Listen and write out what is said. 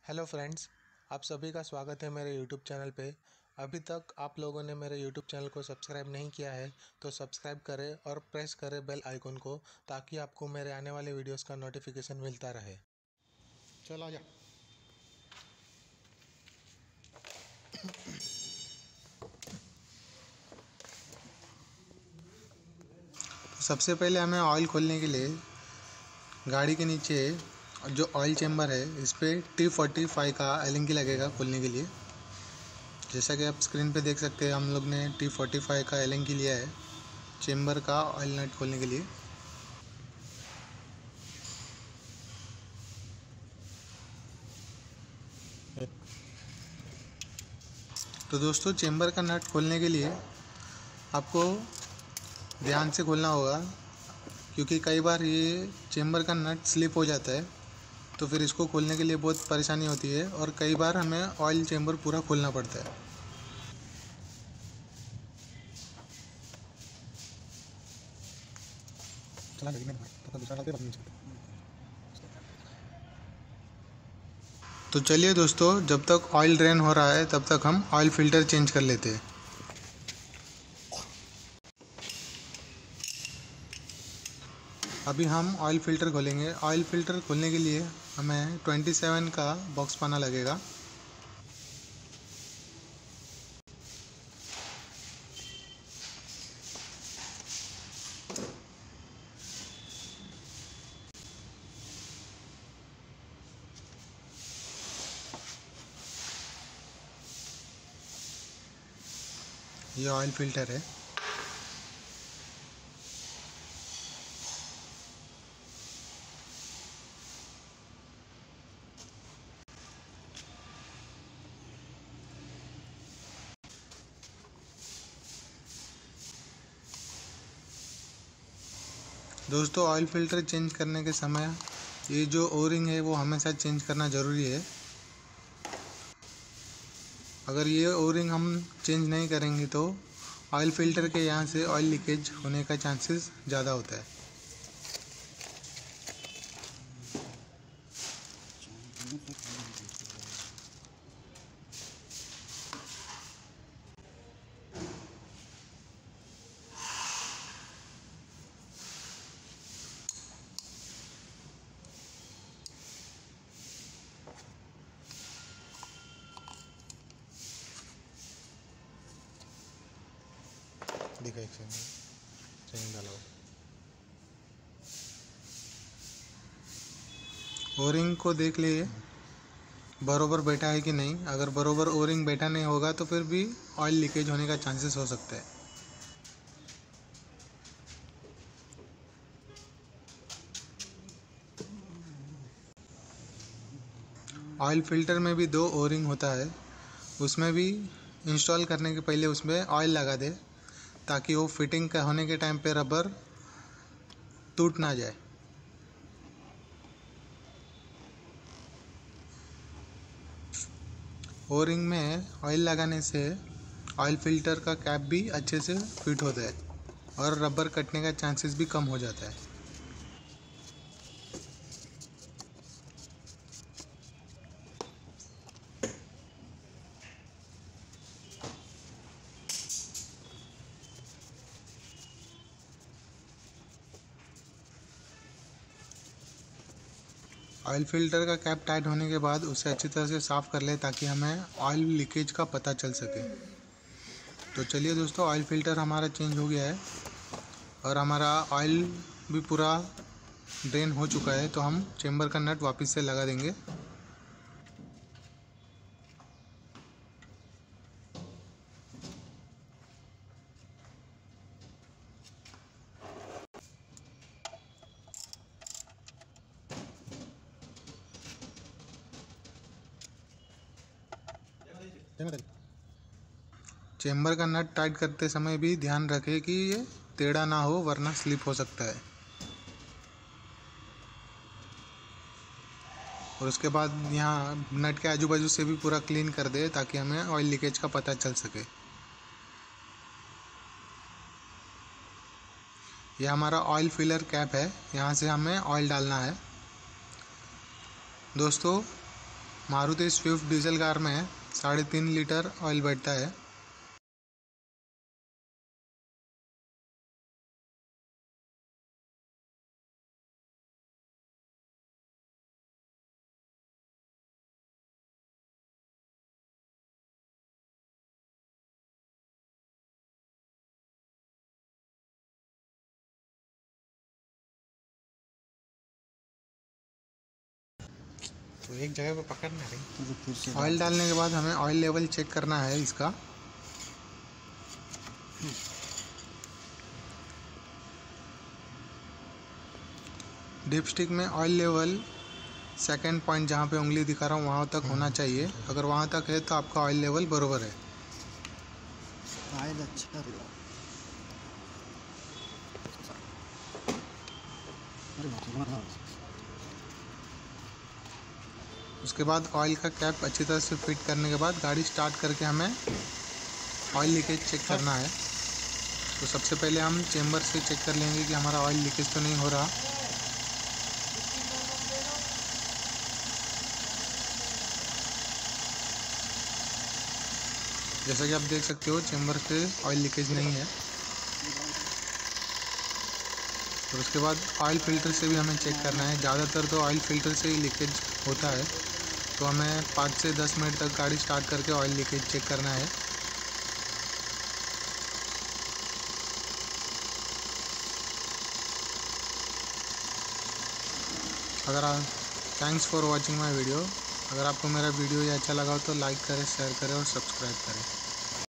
Hello friends, आप सभी का स्वागत है मेरे यूट्यूब चैनल पे। अभी तक आप लोगों ने मेरे यूट्यूब चैनल को सब्सक्राइब नहीं किया है तो सब्सक्राइब करें और प्रेस करें बेल आइकन को, ताकि आपको मेरे आने वाले वीडियोस का नोटिफिकेशन मिलता रहे। चल आ जा। सबसे पहले हमें ऑयल खोलने के लिए गाड़ी के नीचे जो ऑयल चेम्बर है इस पर T45 का एलेंकी लगेगा खोलने के लिए। जैसा कि आप स्क्रीन पे देख सकते हैं, हम लोग ने T45 का एलेंकी लिया है चेम्बर का ऑयल नट खोलने के लिए। तो दोस्तों, चेम्बर का नट खोलने के लिए आपको ध्यान से खोलना होगा, क्योंकि कई बार ये चेम्बर का नट स्लिप हो जाता है, तो फिर इसको खोलने के लिए बहुत परेशानी होती है और कई बार हमें ऑयल चेम्बर पूरा खोलना पड़ता है। तो चलिए दोस्तों, जब तक ऑयल ड्रेन हो रहा है तब तक हम ऑयल फ़िल्टर चेंज कर लेते हैं। अभी हम ऑयल फ़िल्टर खोलेंगे। ऑयल फ़िल्टर खोलने के लिए हमें 27 का बॉक्स पाना लगेगा। ये ऑयल फ़िल्टर है। दोस्तों, ऑयल फ़िल्टर चेंज करने के समय ये जो ओरिंग है वो हमेशा चेंज करना ज़रूरी है। अगर ये ओरिंग हम चेंज नहीं करेंगे तो ऑयल फ़िल्टर के यहाँ से ऑयल लीकेज होने का चांसेस ज़्यादा होता है। दिखा एक सेकंड डालो। ओरिंग को देख लिए बरोबर बैठा है कि नहीं। अगर बरोबर ओरिंग बैठा नहीं होगा तो फिर भी ऑयल लीकेज होने का चांसेस हो सकता है। ऑयल फ़िल्टर में भी दो ओरिंग होता है, उसमें भी इंस्टॉल करने के पहले उसमें ऑयल लगा दे, ताकि वो फिटिंग का होने के टाइम पे रबर टूट ना जाए। ओरिंग में ऑयल लगाने से ऑयल फ़िल्टर का कैप भी अच्छे से फिट होता है और रबर कटने का चांसेस भी कम हो जाता है। ऑयल फ़िल्टर का कैप टाइट होने के बाद उसे अच्छी तरह से साफ़ कर ले, ताकि हमें ऑयल लीकेज का पता चल सके। तो चलिए दोस्तों, ऑयल फ़िल्टर हमारा चेंज हो गया है और हमारा ऑयल भी पूरा ड्रेन हो चुका है। तो हम चेम्बर का नट वापस से लगा देंगे। चेम्बर का नट टाइट करते समय भी ध्यान रखें कि ये टेढ़ा ना हो, वरना स्लिप हो सकता है। और उसके बाद यहाँ नट के आजू बाजू से भी पूरा क्लीन कर दे, ताकि हमें ऑयल लीकेज का पता चल सके। यह हमारा ऑयल फिलर कैप है, यहाँ से हमें ऑयल डालना है। दोस्तों, मारुति स्विफ्ट डीजल कार में 3.5 लीटर ऑयल बैठता है। तो एक जगह पे पकड़ना है। ऑयल डालने के बाद हमें ऑयल लेवल चेक करना है इसका। डिप स्टिक में ऑयल लेवल सेकंड पॉइंट जहाँ पे उंगली दिखा रहा हूँ वहाँ तक होना चाहिए। अगर वहाँ तक है तो आपका ऑयल लेवल बरोबर है। ऑयल अच्छा उसके बाद ऑयल का कैप अच्छी तरह से फिट करने के बाद गाड़ी स्टार्ट करके हमें ऑयल लीकेज चेक करना है। तो सबसे पहले हम चेम्बर से चेक कर लेंगे कि हमारा ऑयल लीकेज तो नहीं हो रहा। जैसा कि आप देख सकते हो चेम्बर से ऑयल लीकेज नहीं है। और उसके बाद ऑयल फ़िल्टर से भी हमें चेक करना है। ज़्यादातर तो ऑयल फ़िल्टर से ही लीकेज होता है, तो हमें 5 से 10 मिनट तक गाड़ी स्टार्ट करके ऑयल लीकेज चेक करना है। Thanks for watching my video. अगर आपको मेरा वीडियो ये अच्छा लगा हो तो लाइक करें, शेयर करें और सब्सक्राइब करें।